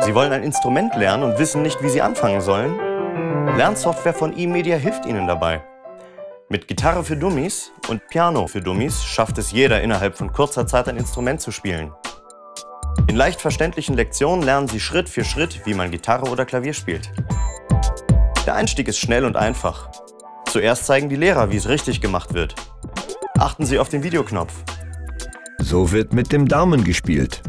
Sie wollen ein Instrument lernen und wissen nicht, wie Sie anfangen sollen? Lernsoftware von eMedia hilft Ihnen dabei. Mit Gitarre für Dummies und Piano für Dummies schafft es jeder, innerhalb von kurzer Zeit ein Instrument zu spielen. In leicht verständlichen Lektionen lernen Sie Schritt für Schritt, wie man Gitarre oder Klavier spielt. Der Einstieg ist schnell und einfach. Zuerst zeigen die Lehrer, wie es richtig gemacht wird. Achten Sie auf den Videoknopf. So wird mit dem Daumen gespielt.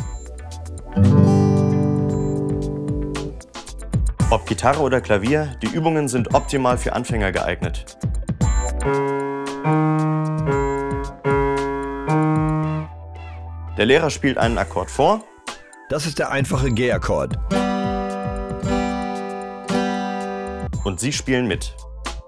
Ob Gitarre oder Klavier, die Übungen sind optimal für Anfänger geeignet. Der Lehrer spielt einen Akkord vor. Das ist der einfache G-Akkord. Und Sie spielen mit.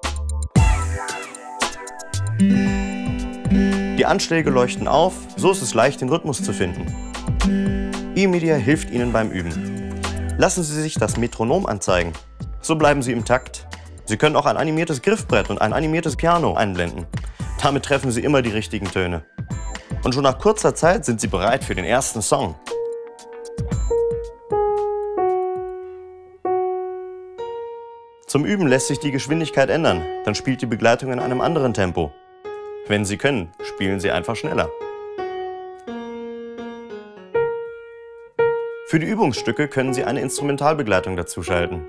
Die Anschläge leuchten auf, so ist es leicht, den Rhythmus zu finden. eMedia hilft Ihnen beim Üben. Lassen Sie sich das Metronom anzeigen. So bleiben Sie im Takt. Sie können auch ein animiertes Griffbrett und ein animiertes Piano einblenden. Damit treffen Sie immer die richtigen Töne. Und schon nach kurzer Zeit sind Sie bereit für den ersten Song. Zum Üben lässt sich die Geschwindigkeit ändern, dann spielt die Begleitung in einem anderen Tempo. Wenn Sie können, spielen Sie einfach schneller. Für die Übungsstücke können Sie eine Instrumentalbegleitung dazuschalten.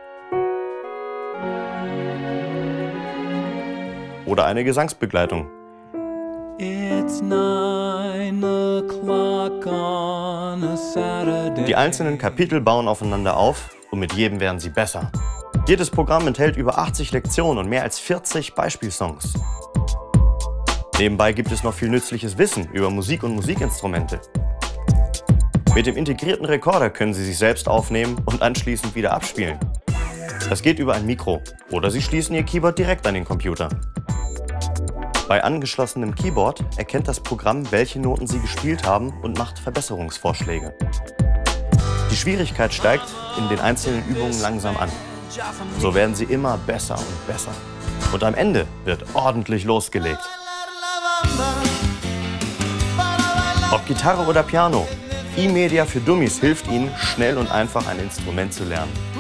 Oder eine Gesangsbegleitung. Die einzelnen Kapitel bauen aufeinander auf und mit jedem werden sie besser. Jedes Programm enthält über 80 Lektionen und mehr als 40 Beispielsongs. Nebenbei gibt es noch viel nützliches Wissen über Musik und Musikinstrumente. Mit dem integrierten Rekorder können Sie sich selbst aufnehmen und anschließend wieder abspielen. Das geht über ein Mikro oder Sie schließen Ihr Keyboard direkt an den Computer. Bei angeschlossenem Keyboard erkennt das Programm, welche Noten Sie gespielt haben und macht Verbesserungsvorschläge. Die Schwierigkeit steigt in den einzelnen Übungen langsam an. So werden Sie immer besser und besser. Und am Ende wird ordentlich losgelegt. Ob Gitarre oder Piano, eMedia für Dummies hilft Ihnen, schnell und einfach ein Instrument zu lernen.